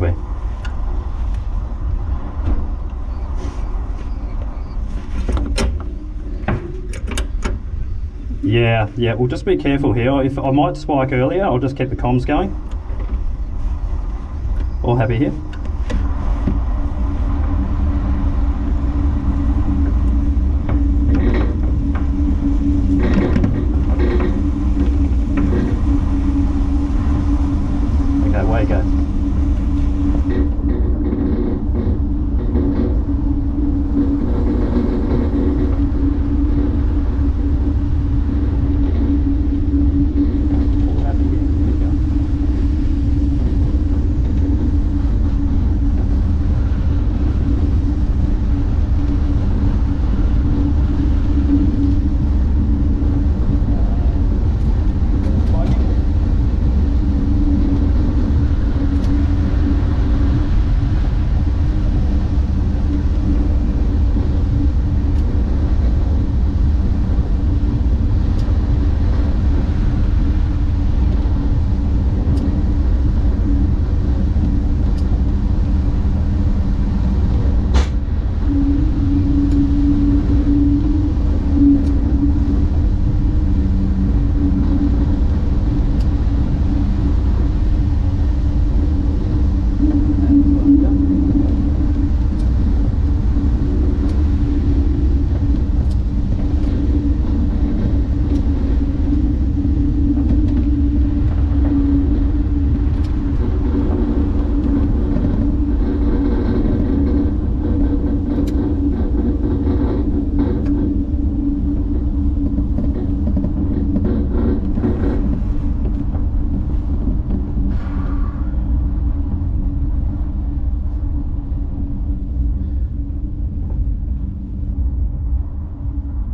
we? Yeah, we'll just be careful here. If I might spike earlier, I'll just keep the comms going. All happy here? Okay, away you go.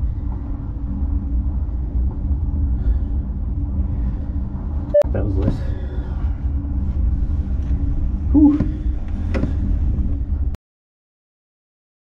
That was less.